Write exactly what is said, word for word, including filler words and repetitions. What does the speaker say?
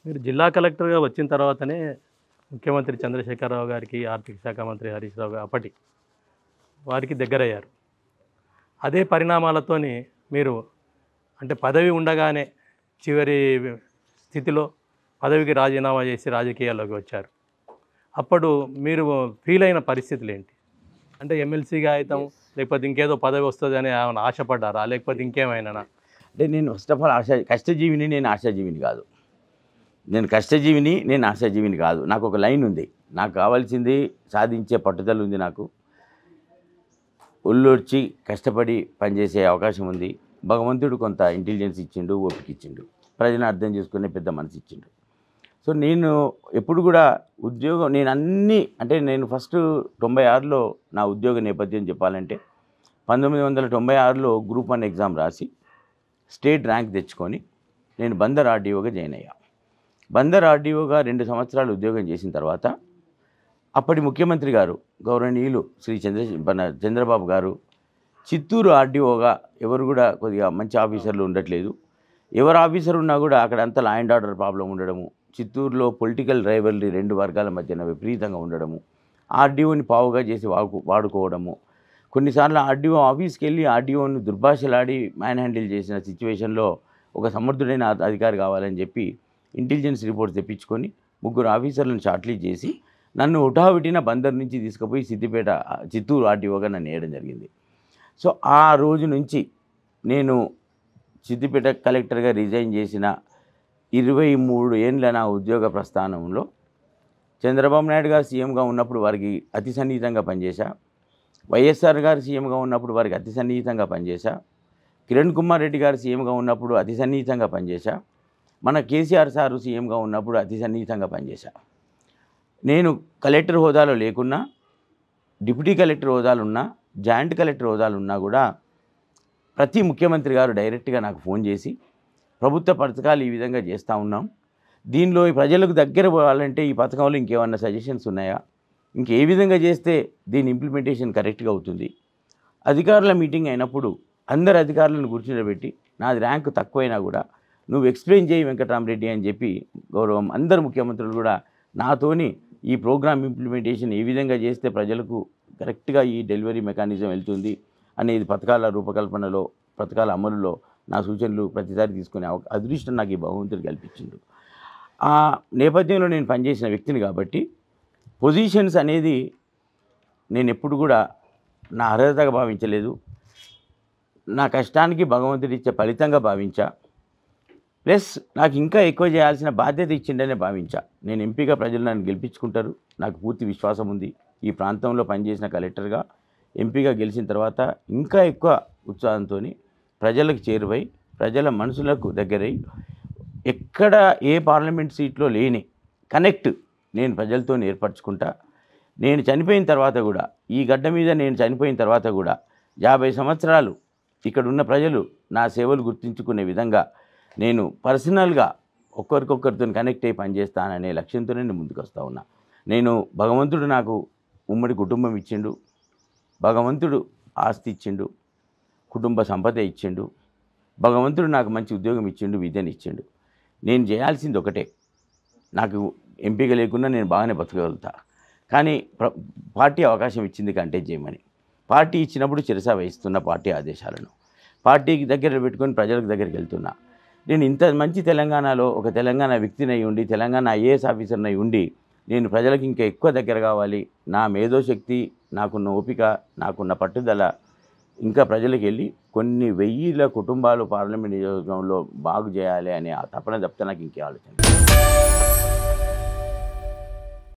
మీరు జిల్లా కలెక్టర్‌గా వచ్చిన తర్వాతనే ముఖ్యమంత్రి చంద్రశేఖరరావు గారికి, ఆర్థిక శాఖ మంత్రి హరీష్ రావు గారు అప్పటి వారికి దగ్గరయ్యారు. అదే పరిణామాలతోని మీరు అంటే పదవి ఉండగానే చివరి స్థితిలో పదవికి రాజీనామా చేసి రాజకీయాల్లోకి వచ్చారు. అప్పుడు మీరు ఫీల్ అయిన పరిస్థితులేంటి? అంటే ఎమ్మెల్సీగా అయితాం లేకపోతే ఇంకేదో పదవి వస్తదని ఏమైనా ఆశపడ్డారా? లేకపోతే ఇంకేమైనానా? అంటే నేను ఫస్ట్ ఆఫ్ ఆల్ ఆశా కష్టజీవిని, నేను ఆశాజీవిని కాదు. నేను కష్టజీవిని, నేను ఆశాజీవిని కాదు. నాకు ఒక లైన్ ఉంది. నాకు కావాల్సింది సాధించే పట్టుదల ఉంది నాకు. ఒళ్ళొడ్చి కష్టపడి పనిచేసే అవకాశం ఉంది. భగవంతుడు కొంత ఇంటెలిజెన్స్ ఇచ్చిండు, ఓపిక ఇచ్చిండు, ప్రజలను అర్థం చేసుకునే పెద్ద మనసు ఇచ్చిండు. సో నేను ఎప్పుడు కూడా ఉద్యోగం నేను అన్నీ అంటే నేను ఫస్ట్ తొంభై ఆరులో నా ఉద్యోగ నేపథ్యం చెప్పాలంటే పంతొమ్మిది వందల తొంభై ఆరులో గ్రూప్ వన్ ఎగ్జామ్ రాసి స్టేట్ ర్యాంక్ తెచ్చుకొని నేను బందర్ ఆర్డీఓగా జాయిన్ అయ్యా. బందర్ ఆర్డీఓగా రెండు సంవత్సరాలు ఉద్యోగం చేసిన తర్వాత అప్పటి ముఖ్యమంత్రి గారు గౌరవనీయులు శ్రీ చంద్ర మన చంద్రబాబు గారు చిత్తూరు ఆర్డీఓగా ఎవరు కూడా కొద్దిగా మంచి ఆఫీసర్లు ఉండట్లేదు, ఎవరు ఆఫీసర్ ఉన్నా కూడా అక్కడ అంతా లా అండ్ ఆర్డర్ ప్రాబ్లం ఉండడము, చిత్తూరులో పొలిటికల్ రైవల్రీ రెండు వర్గాల మధ్యన విపరీతంగా ఉండడము, ఆర్డీఓని పావుగా చేసి వాడుకో వాడుకోవడము కొన్నిసార్లు ఆర్డీఓ ఆఫీస్కి వెళ్ళి ఆర్డీఓని దుర్భాషలాడి మ్యాన్ హ్యాండిల్ చేసిన సిచ్యువేషన్లో ఒక సమర్థుడైన అధికారి కావాలని చెప్పి ఇంటెలిజెన్స్ రిపోర్ట్స్ తెప్పించుకొని ముగ్గురు ఆఫీసర్లను షార్ట్లిస్ట్ చేసి నన్ను ఉటావిటిన బందర్ నుంచి తీసుకుపోయి సిద్దిపేట చిత్తూరు ఆర్డీఓగా నన్ను వేయడం జరిగింది. సో ఆ రోజు నుంచి నేను సిద్దిపేట కలెక్టర్గా రిజైన్ చేసిన ఇరవై మూడు ఏండ్ల నా ఉద్యోగ ప్రస్థానంలో చంద్రబాబు నాయుడు గారు సీఎంగా ఉన్నప్పుడు వారికి అతి సన్నిహితంగా పనిచేశా, వైఎస్ఆర్ గారు సీఎంగా ఉన్నప్పుడు వారికి అతి సన్నిహితంగా పనిచేశా, కిరణ్ కుమార్ రెడ్డి గారు సీఎంగా ఉన్నప్పుడు అతి సన్నిహితంగా పనిచేశా, మన కేసీఆర్ సారు సీఎంగా ఉన్నప్పుడు అతి సన్నిహితంగా పనిచేశా. నేను కలెక్టర్ హోదాలో లేకున్నా, డిప్యూటీ కలెక్టర్ హోదాలు ఉన్నా, జాయింట్ కలెక్టర్ హోదాలు ఉన్నా కూడా ప్రతి ముఖ్యమంత్రి గారు డైరెక్ట్గా నాకు ఫోన్ చేసి ప్రభుత్వ పథకాలు ఈ విధంగా చేస్తూ ఉన్నాం, దీనిలో ఈ ప్రజలకు దగ్గర పోవాలంటే ఈ పథకంలో ఇంకేమన్నా సజెషన్స్ ఉన్నాయా, ఇంకే విధంగా చేస్తే దీని ఇంప్లిమెంటేషన్ కరెక్ట్గా అవుతుంది. అధికారుల మీటింగ్ అయినప్పుడు అందరు అధికారులను కూర్చోబెట్టి నాది ర్యాంకు తక్కువైనా కూడా నువ్వు ఎక్స్ప్లెయిన్ చేయి వెంకటరామరెడ్డి అని చెప్పి గౌరవం అందరు ముఖ్యమంత్రులు కూడా నాతోని ఈ ప్రోగ్రామ్ ఇంప్లిమెంటేషన్ ఏ విధంగా చేస్తే ప్రజలకు కరెక్ట్గా ఈ డెలివరీ మెకానిజం వెళ్తుంది అనేది పథకాల రూపకల్పనలో పథకాల అమలులో నా సూచనలు ప్రతిసారి తీసుకునే అదృష్టం నాకు ఈ భగవంతుడు కల్పించిండు. ఆ నేపథ్యంలో నేను పనిచేసిన వ్యక్తిని కాబట్టి పొజిషన్స్ అనేది నేను ఎప్పుడు కూడా నా అర్హతగా భావించలేదు, నా కష్టానికి భగవంతుడు ఇచ్చే ఫలితంగా భావించా. ప్లస్ నాకు ఇంకా ఎక్కువ చేయాల్సిన బాధ్యత ఇచ్చిండనే భావించా. నేను ఎంపీగా ప్రజలు నన్ను గెలిపించుకుంటారు, నాకు పూర్తి విశ్వాసం ఉంది. ఈ ప్రాంతంలో పనిచేసిన కలెక్టర్గా ఎంపీగా గెలిచిన తర్వాత ఇంకా ఎక్కువ ఉత్సాహంతో ప్రజలకు చేరువై ప్రజల మనసులకు దగ్గరై ఎక్కడ ఏ పార్లమెంట్ సీట్లో లేని కనెక్ట్ నేను ప్రజలతో ఏర్పరచుకుంటా. నేను చనిపోయిన తర్వాత కూడా ఈ గడ్డ మీద నేను చనిపోయిన తర్వాత కూడా యాభై సంవత్సరాలు ఇక్కడ ఉన్న ప్రజలు నా సేవలు గుర్తించుకునే విధంగా నేను పర్సనల్గా ఒక్కరికొక్కరితో కనెక్ట్ అయ్యి పనిచేస్తాననే లక్ష్యంతోనే నేను ముందుకు వస్తూ ఉన్నా. నేను భగవంతుడు నాకు ఉమ్మడి కుటుంబం ఇచ్చిండు, భగవంతుడు ఆస్తి ఇచ్చిండు, కుటుంబ సంపద ఇచ్చిండు, భగవంతుడు నాకు మంచి ఉద్యోగం ఇచ్చిండు, విద్యను ఇచ్చిండు. నేను చేయాల్సింది ఒకటే, నాకు ఎంపీగా లేకున్నా నేను బాగానే బతకగలుగుతా, కానీ పార్టీ అవకాశం ఇచ్చింది కంటెస్ట్ చేయమని. పార్టీ ఇచ్చినప్పుడు చిరసా వహిస్తున్న పార్టీ ఆదేశాలను పార్టీకి దగ్గర పెట్టుకొని ప్రజలకు దగ్గరికి వెళ్తున్నా. నేను ఇంత మంచి తెలంగాణలో ఒక తెలంగాణ వ్యక్తినై ఉండి, తెలంగాణ ఐఏఎస్ ఆఫీసర్నై ఉండి నేను ప్రజలకు ఇంకా ఎక్కువ దగ్గర కావాలి, నా మేధోశక్తి, నాకున్న ఓపిక, నాకున్న పట్టుదల ఇంకా ప్రజలకు వెళ్ళి కొన్ని వెయ్యిల కుటుంబాలు పార్లమెంట్ నియోజకవర్గంలో బాగు చేయాలి అనే ఆ తపన తప్పితే నాకు ఇంకే ఆలోచన.